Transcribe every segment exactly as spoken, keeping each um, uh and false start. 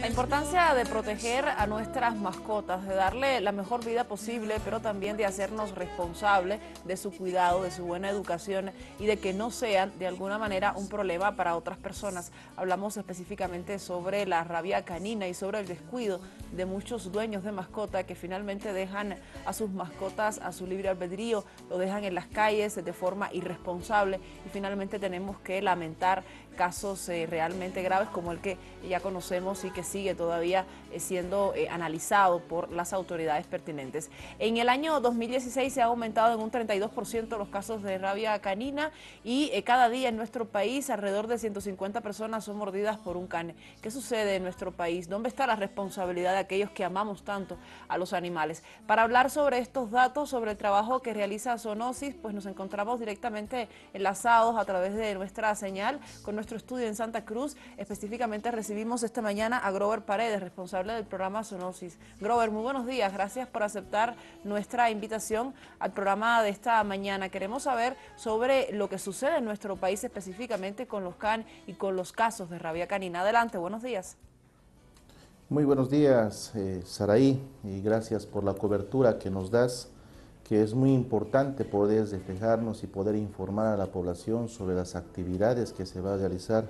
La importancia de proteger a nuestras mascotas, de darle la mejor vida posible, pero también de hacernos responsables de su cuidado, de su buena educación y de que no sean de alguna manera un problema para otras personas. Hablamos específicamente sobre la rabia canina y sobre el descuido de muchos dueños de mascota que finalmente dejan a sus mascotas a su libre albedrío, lo dejan en las calles de forma irresponsable y finalmente tenemos que lamentar casos eh, realmente graves como el que ya conocemos y que sigue todavía eh, siendo eh, analizado por las autoridades pertinentes. En el año dos mil dieciséis se ha aumentado en un treinta y dos por ciento los casos de rabia canina y eh, cada día en nuestro país alrededor de ciento cincuenta personas son mordidas por un can. ¿Qué sucede en nuestro país? ¿Dónde está la responsabilidad de aquellos que amamos tanto a los animales? Para hablar sobre estos datos, sobre el trabajo que realiza Zoonosis, pues nos encontramos directamente enlazados a través de nuestra señal con nuestro estudio en Santa Cruz. Específicamente recibimos esta mañana a Grover Paredes, responsable del programa Zoonosis. Grover, muy buenos días, gracias por aceptar nuestra invitación al programa de esta mañana. Queremos saber sobre lo que sucede en nuestro país específicamente con los can y con los casos de rabia canina. Adelante, buenos días. Muy buenos días, eh, Saraí, y gracias por la cobertura que nos das, que es muy importante poder reflejarnos y poder informar a la población sobre las actividades que se va a realizar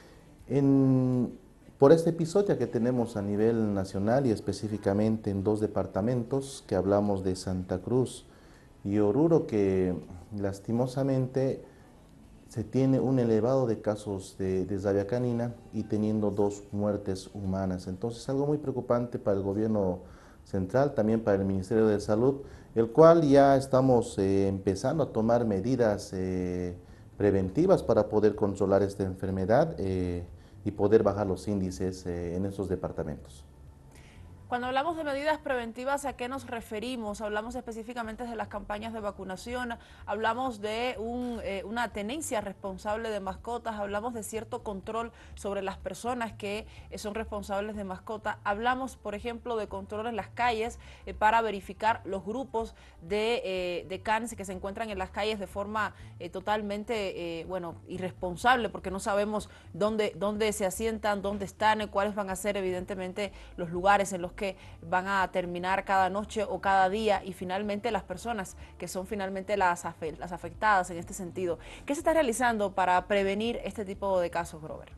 en, por este episodio que tenemos a nivel nacional y específicamente en dos departamentos, que hablamos de Santa Cruz y Oruro, que lastimosamente se tiene un elevado de casos de, de rabia canina y teniendo dos muertes humanas. Entonces, algo muy preocupante para el gobierno central, también para el Ministerio de Salud, el cual ya estamos eh, empezando a tomar medidas eh, preventivas para poder controlar esta enfermedad eh, y poder bajar los índices eh, en esos departamentos. Cuando hablamos de medidas preventivas, ¿a qué nos referimos? Hablamos específicamente de las campañas de vacunación, hablamos de un, eh, una tenencia responsable de mascotas, hablamos de cierto control sobre las personas que eh, son responsables de mascotas, hablamos, por ejemplo, de control en las calles eh, para verificar los grupos de, eh, de canes que se encuentran en las calles de forma eh, totalmente, eh, bueno, irresponsable, porque no sabemos dónde, dónde se asientan, dónde están, eh, cuáles van a ser evidentemente los lugares en los que van a terminar cada noche o cada día y finalmente las personas que son finalmente las, las afectadas en este sentido. ¿Qué se está realizando para prevenir este tipo de casos, Grover?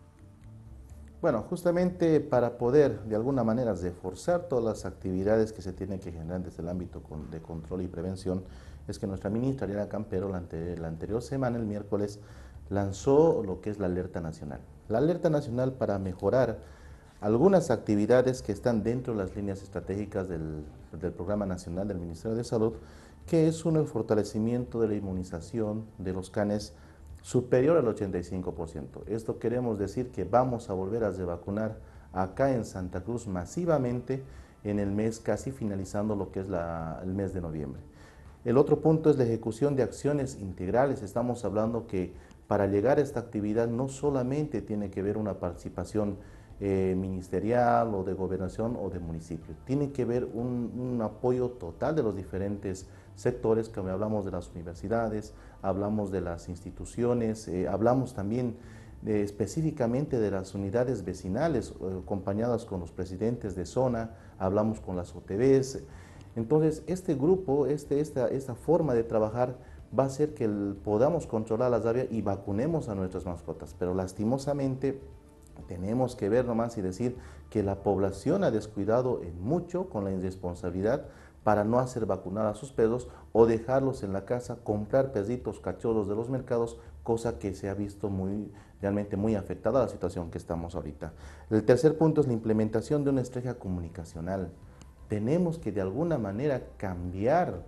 Bueno, justamente para poder de alguna manera reforzar todas las actividades que se tienen que generar desde el ámbito de control y prevención, es que nuestra ministra Ariana Campero la, ante, la anterior semana, el miércoles, lanzó lo que es la alerta nacional. La alerta nacional para mejorar algunas actividades que están dentro de las líneas estratégicas del, del Programa Nacional del Ministerio de Salud, que es uno el fortalecimiento de la inmunización de los canes superior al ochenta y cinco por ciento. Esto queremos decir que vamos a volver a revacunar acá en Santa Cruz masivamente en el mes casi finalizando lo que es la, el mes de noviembre. El otro punto es la ejecución de acciones integrales. Estamos hablando que para llegar a esta actividad no solamente tiene que ver una participación Eh, ministerial o de gobernación o de municipio. Tiene que ver un, un apoyo total de los diferentes sectores, que hablamos de las universidades, hablamos de las instituciones, eh, hablamos también de, específicamente de las unidades vecinales, eh, acompañadas con los presidentes de zona, hablamos con las O T Bs. Entonces, este grupo, este, esta, esta forma de trabajar va a hacer que el, podamos controlar la rabia y vacunemos a nuestras mascotas, pero lastimosamente tenemos que ver nomás y decir que la población ha descuidado en mucho con la irresponsabilidad para no hacer vacunar a sus perros o dejarlos en la casa, comprar perritos, cachorros de los mercados, cosa que se ha visto muy, realmente muy afectada a la situación que estamos ahorita. El tercer punto es la implementación de una estrategia comunicacional. Tenemos que de alguna manera cambiar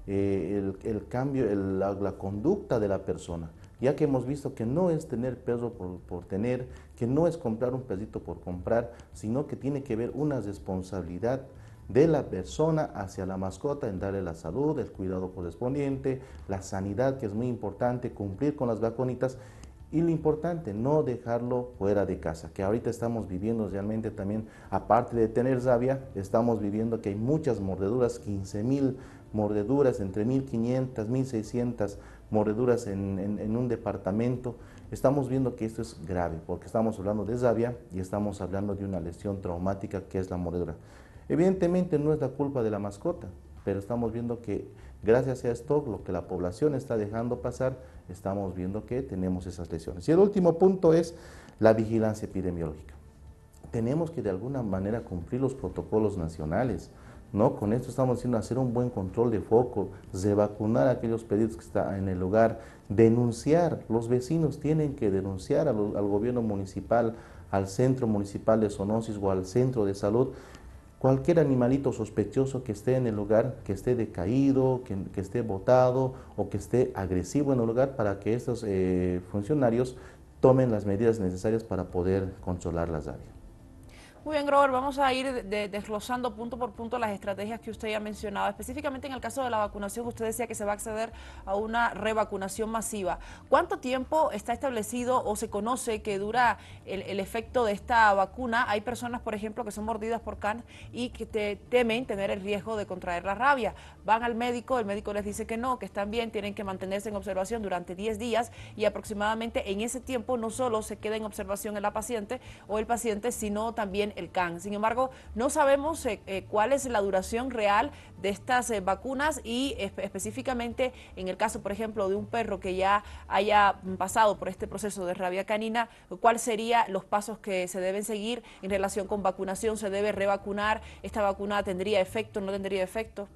eh, el, el cambio, el, la, la conducta de la persona, ya que hemos visto que no es tener perro por, por tener, que no es comprar un perrito por comprar, sino que tiene que ver una responsabilidad de la persona hacia la mascota en darle la salud, el cuidado correspondiente, la sanidad, que es muy importante, cumplir con las vacunas y lo importante, no dejarlo fuera de casa, que ahorita estamos viviendo realmente también, aparte de tener rabia, estamos viviendo que hay muchas mordeduras, quince mil mordeduras, entre mil quinientas, mil seiscientas mordeduras en, en, en un departamento. estamos viendo que esto es grave, porque estamos hablando de rabia y estamos hablando de una lesión traumática que es la mordedura. Evidentemente no es la culpa de la mascota, pero estamos viendo que gracias a esto, lo que la población está dejando pasar, estamos viendo que tenemos esas lesiones. Y el último punto es la vigilancia epidemiológica. Tenemos que de alguna manera cumplir los protocolos nacionales, ¿no? Con esto estamos diciendo hacer un buen control de foco, revacunar a aquellos pedidos que están en el lugar, denunciar, los vecinos tienen que denunciar al, al gobierno municipal, al centro municipal de zoonosis o al centro de salud, cualquier animalito sospechoso que esté en el lugar, que esté decaído, que, que esté botado o que esté agresivo en el lugar, para que estos eh, funcionarios tomen las medidas necesarias para poder controlar la rabia. Muy bien, Grover, vamos a ir de, desglosando punto por punto las estrategias que usted ya mencionaba. Específicamente en el caso de la vacunación, usted decía que se va a acceder a una revacunación masiva. ¿Cuánto tiempo está establecido o se conoce que dura el, el efecto de esta vacuna? Hay personas, por ejemplo, que son mordidas por can y que te, temen tener el riesgo de contraer la rabia. Van al médico, el médico les dice que no, que están bien, tienen que mantenerse en observación durante diez días y aproximadamente en ese tiempo no solo se queda en observación en la paciente o el paciente, sino también el can. Sin embargo, no sabemos eh, eh, cuál es la duración real de estas eh, vacunas y espe específicamente en el caso, por ejemplo, de un perro que ya haya pasado por este proceso de rabia canina, ¿cuáles serían los pasos que se deben seguir en relación con vacunación? ¿Se debe revacunar? ¿Esta vacuna tendría efecto, no tendría efecto?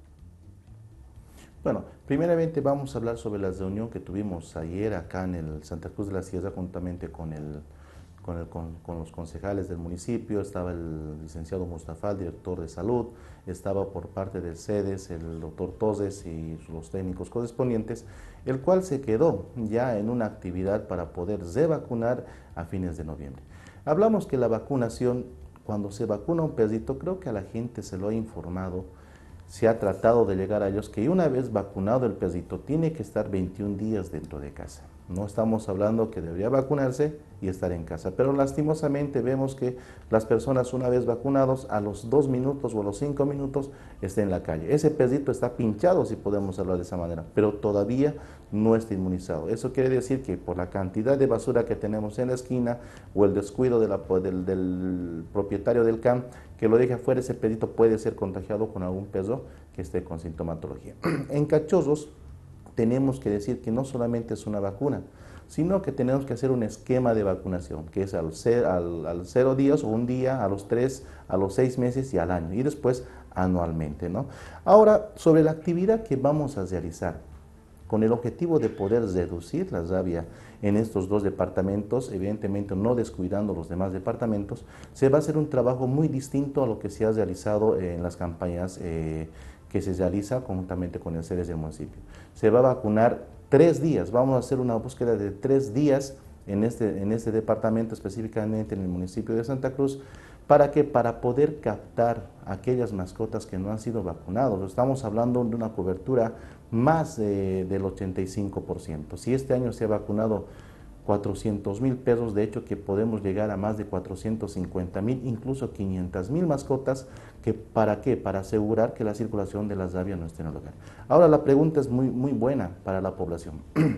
Bueno, primeramente vamos a hablar sobre la reunión que tuvimos ayer acá en el Santa Cruz de la Sierra juntamente con el Con, el, con, con los concejales del municipio. Estaba el licenciado Mustafa, el director de salud, estaba por parte del CEDES el doctor Toses y los técnicos correspondientes, el cual se quedó ya en una actividad para poder revacunar a fines de noviembre. Hablamos que la vacunación, cuando se vacuna un perrito, creo que a la gente se lo ha informado, se ha tratado de llegar a ellos que una vez vacunado el perrito tiene que estar veintiún días dentro de casa. No estamos hablando que debería vacunarse y estar en casa, pero lastimosamente vemos que las personas una vez vacunados a los dos minutos o a los cinco minutos están en la calle. Ese perrito está pinchado, si podemos hablar de esa manera, pero todavía no está inmunizado. Eso quiere decir que por la cantidad de basura que tenemos en la esquina o el descuido de la, del, del propietario del can que lo deja afuera, ese perrito puede ser contagiado con algún perro que esté con sintomatología. En cachorros tenemos que decir que no solamente es una vacuna, sino que tenemos que hacer un esquema de vacunación, que es al, ser, al, al cero días o un día, a los tres, a los seis meses y al año, y después anualmente, ¿no? Ahora, sobre la actividad que vamos a realizar, con el objetivo de poder reducir la rabia en estos dos departamentos, evidentemente no descuidando los demás departamentos, se va a hacer un trabajo muy distinto a lo que se ha realizado en las campañas eh, que se realiza conjuntamente con el CEDES del municipio. Se va a vacunar tres días, vamos a hacer una búsqueda de tres días en este, en este departamento, específicamente en el municipio de Santa Cruz. ¿Para qué? Para poder captar aquellas mascotas que no han sido vacunados. Estamos hablando de una cobertura más de, del ochenta y cinco por ciento. Si este año se ha vacunado cuatrocientos mil perros, de hecho que podemos llegar a más de cuatrocientos cincuenta mil, incluso quinientas mil mascotas, que ¿para qué? Para asegurar que la circulación de la rabia no esté en el lugar. Ahora la pregunta es muy, muy buena para la población.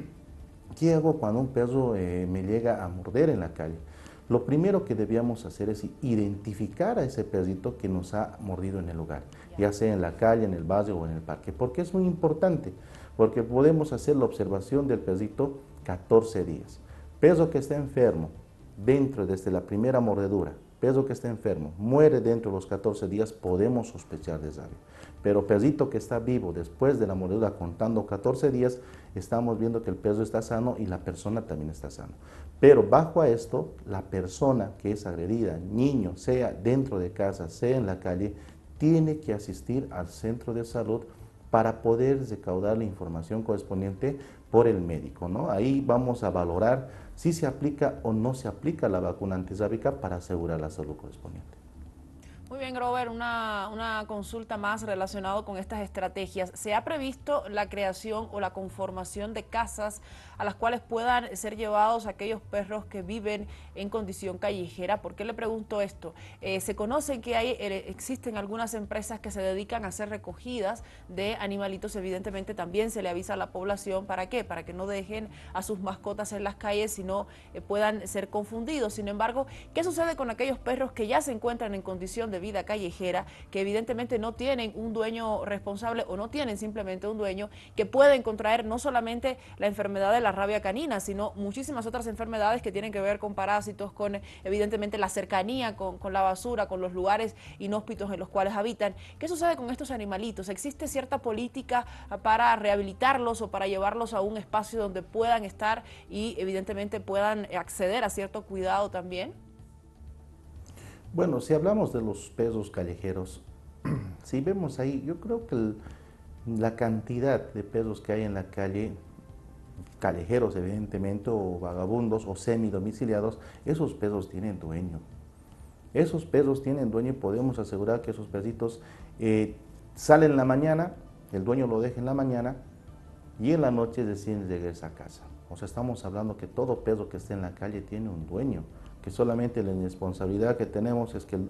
¿Qué hago cuando un perro eh, me llega a morder en la calle? Lo primero que debíamos hacer es identificar a ese perrito que nos ha mordido en el lugar, ya sea en la calle, en el barrio o en el parque. ¿Por qué es muy importante? Porque podemos hacer la observación del perrito catorce días. Perro que está enfermo, dentro desde la primera mordedura, perro que está enfermo, muere dentro de los catorce días, podemos sospechar de rabia. Pero perrito que está vivo después de la mordedura contando catorce días, estamos viendo que el perro está sano y la persona también está sana. Pero bajo a esto, la persona que es agredida, niño, sea dentro de casa, sea en la calle, tiene que asistir al centro de salud para poder recaudar la información correspondiente por el médico, ¿no? Ahí vamos a valorar si se aplica o no se aplica la vacuna antirrábica para asegurar la salud correspondiente. Muy bien, Grover, una, una consulta más relacionada con estas estrategias. ¿Se ha previsto la creación o la conformación de casas a las cuales puedan ser llevados aquellos perros que viven en condición callejera? ¿Por qué le pregunto esto? Eh, se conoce que hay, eh, existen algunas empresas que se dedican a hacer recogidas de animalitos. Evidentemente también se le avisa a la población. ¿Para qué? Para que no dejen a sus mascotas en las calles, sino eh, puedan ser confundidos. Sin embargo, ¿qué sucede con aquellos perros que ya se encuentran en condición de vida callejera, que evidentemente no tienen un dueño responsable o no tienen simplemente un dueño, que pueden contraer no solamente la enfermedad de la rabia canina, sino muchísimas otras enfermedades que tienen que ver con parásitos, con evidentemente la cercanía con, con la basura, con los lugares inhóspitos en los cuales habitan? ¿Qué sucede con estos animalitos? ¿Existe cierta política para rehabilitarlos o para llevarlos a un espacio donde puedan estar y evidentemente puedan acceder a cierto cuidado también? Bueno, si hablamos de los perros callejeros, si vemos ahí, yo creo que el- la cantidad de perros que hay en la calle, callejeros evidentemente, o vagabundos o semidomiciliados, esos perros tienen dueño. Esos perros tienen dueño y podemos asegurar que esos perritos eh, salen en la mañana, el dueño lo deja en la mañana y en la noche recién regresa a casa. O sea, estamos hablando que todo perro que esté en la calle tiene un dueño, que solamente la responsabilidad que tenemos es que el,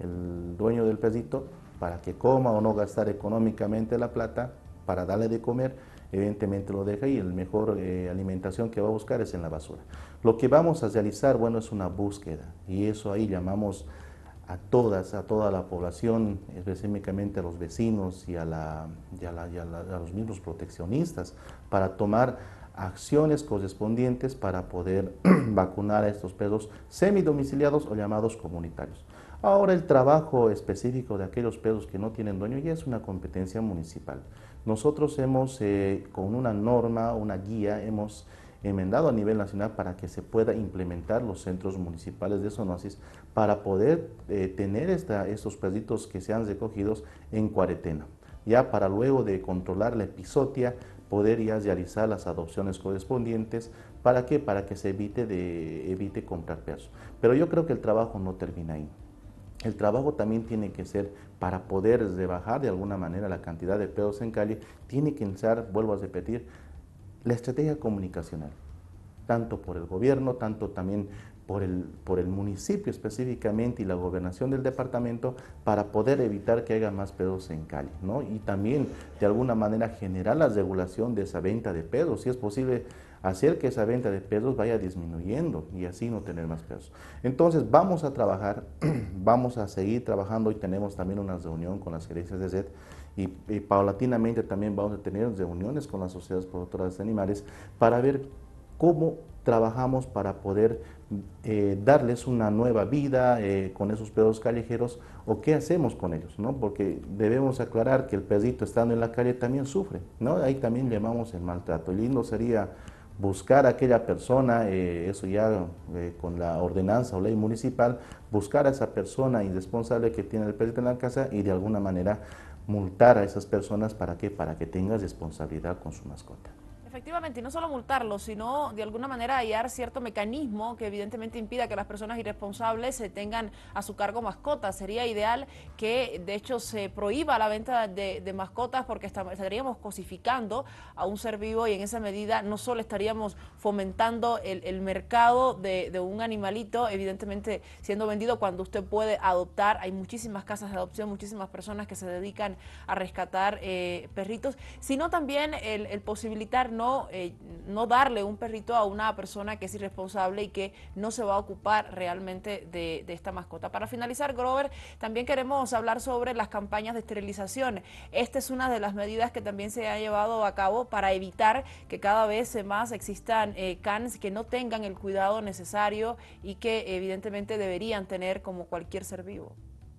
el dueño del perrito, para que coma o no gastar económicamente la plata, para darle de comer, evidentemente lo deja y la mejor eh, alimentación que va a buscar es en la basura. Lo que vamos a realizar, bueno, es una búsqueda y eso ahí llamamos a todas, a toda la población, específicamente a los vecinos y a, la, y a, la, y a, la, a los mismos proteccionistas, para tomar acciones correspondientes para poder vacunar a estos perros semidomiciliados o llamados comunitarios. Ahora el trabajo específico de aquellos perros que no tienen dueño ya es una competencia municipal. Nosotros hemos, eh, con una norma, una guía, hemos enmendado a nivel nacional para que se pueda implementar los centros municipales de zoonosis para poder eh, tener esta, estos perritos que sean recogidos en cuarentena, ya para luego de controlar la epizotia, poder ya realizar las adopciones correspondientes. ¿Para qué? Para que se evite, de, evite comprar perros. Pero yo creo que el trabajo no termina ahí. El trabajo también tiene que ser, para poder rebajar de alguna manera la cantidad de perros en calle, tiene que entrar, vuelvo a repetir, la estrategia comunicacional, tanto por el gobierno, tanto también por el, por el municipio específicamente y la gobernación del departamento, para poder evitar que haya más perros en calle, ¿no? Y también de alguna manera generar la regulación de esa venta de perros, si es posible hacer que esa venta de perros vaya disminuyendo y así no tener más perros. Entonces vamos a trabajar, vamos a seguir trabajando y tenemos también una reunión con las gerencias de R E D y, y paulatinamente también vamos a tener reuniones con las sociedades productoras de animales para ver cómo trabajamos para poder eh, darles una nueva vida eh, con esos perros callejeros o qué hacemos con ellos, ¿no? Porque debemos aclarar que el perrito estando en la calle también sufre, ¿no? Ahí también llamamos el maltrato. Lindo sería buscar a aquella persona, eh, eso ya eh, con la ordenanza o ley municipal, buscar a esa persona irresponsable que tiene el perrito en la casa y de alguna manera multar a esas personas. ¿Para qué? Para que tenga responsabilidad con su mascota. Efectivamente, y no solo multarlos, sino de alguna manera hallar cierto mecanismo que evidentemente impida que las personas irresponsables se tengan a su cargo mascotas. Sería ideal que de hecho se prohíba la venta de, de mascotas, porque estaríamos cosificando a un ser vivo y en esa medida no solo estaríamos fomentando el, el mercado de, de un animalito, evidentemente siendo vendido cuando usted puede adoptar. Hay muchísimas casas de adopción, muchísimas personas que se dedican a rescatar eh, perritos, sino también el, el posibilitar no, eh, no darle un perrito a una persona que es irresponsable y que no se va a ocupar realmente de, de esta mascota. Para finalizar, Grover, también queremos hablar sobre las campañas de esterilización. Esta es una de las medidas que también se ha llevado a cabo para evitar que cada vez más existan eh, cans que no tengan el cuidado necesario y que evidentemente deberían tener como cualquier ser vivo.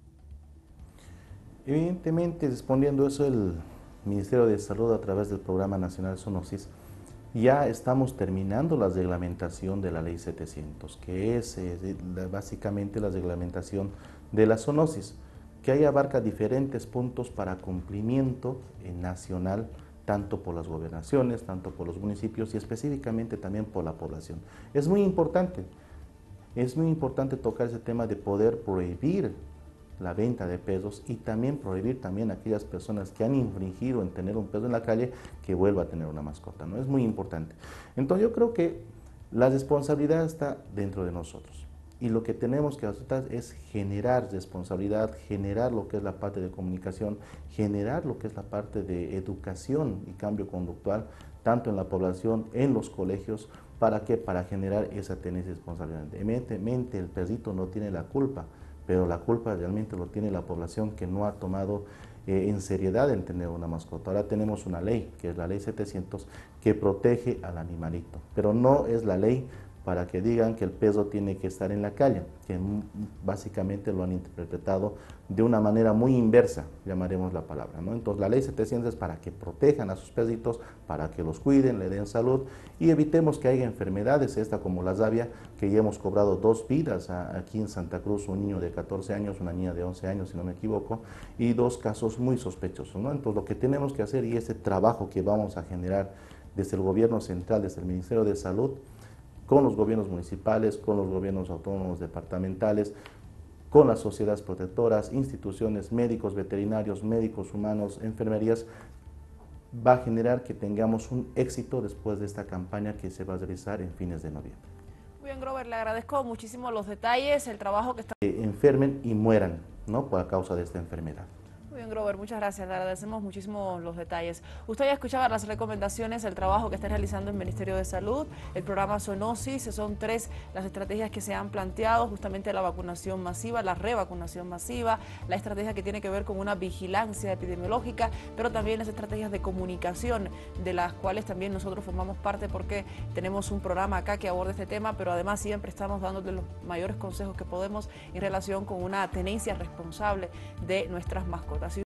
Evidentemente, respondiendo eso, el Ministerio de Salud a través del Programa Nacional Zoonosis, ya estamos terminando la reglamentación de la Ley setecientos, que es eh, básicamente la reglamentación de la zoonosis, que ahí abarca diferentes puntos para cumplimiento eh, nacional, tanto por las gobernaciones, tanto por los municipios y específicamente también por la población. Es muy importante, es muy importante tocar ese tema de poder prohibir la venta de perros y también prohibir también a aquellas personas que han infringido en tener un perro en la calle que vuelva a tener una mascota, ¿no? Es muy importante. Entonces yo creo que la responsabilidad está dentro de nosotros y lo que tenemos que hacer es generar responsabilidad, generar lo que es la parte de comunicación, generar lo que es la parte de educación y cambio conductual, tanto en la población, en los colegios. ¿Para qué? Para generar esa tenencia y responsabilidad. Evidentemente el perrito no tiene la culpa, pero la culpa realmente lo tiene la población que no ha tomado eh, en seriedad en tener una mascota. Ahora tenemos una ley, que es la ley setecientos, que protege al animalito, pero no es la ley para que digan que el perro tiene que estar en la calle, que básicamente lo han interpretado de una manera muy inversa, llamaremos la palabra, ¿no? Entonces la ley setecientos es para que protejan a sus perritos, para que los cuiden, le den salud y evitemos que haya enfermedades, esta como la rabia, que ya hemos cobrado dos vidas a, aquí en Santa Cruz, un niño de catorce años, una niña de once años, si no me equivoco, y dos casos muy sospechosos, ¿no? Entonces lo que tenemos que hacer y ese trabajo que vamos a generar desde el gobierno central, desde el Ministerio de Salud, con los gobiernos municipales, con los gobiernos autónomos departamentales, con las sociedades protectoras, instituciones, médicos, veterinarios, médicos humanos, enfermerías, va a generar que tengamos un éxito después de esta campaña que se va a realizar en fines de noviembre. Muy bien, Grover, le agradezco muchísimo los detalles, el trabajo que está... Que enfermen y mueran, ¿no?, por causa de esta enfermedad. Muy bien, Grover, muchas gracias, le agradecemos muchísimo los detalles. Usted ya escuchaba las recomendaciones, el trabajo que está realizando el Ministerio de Salud, el programa Zoonosis, son tres las estrategias que se han planteado, justamente la vacunación masiva, la revacunación masiva, la estrategia que tiene que ver con una vigilancia epidemiológica, pero también las estrategias de comunicación, de las cuales también nosotros formamos parte porque tenemos un programa acá que aborda este tema, pero además siempre estamos dándote los mayores consejos que podemos en relación con una tenencia responsable de nuestras mascotas.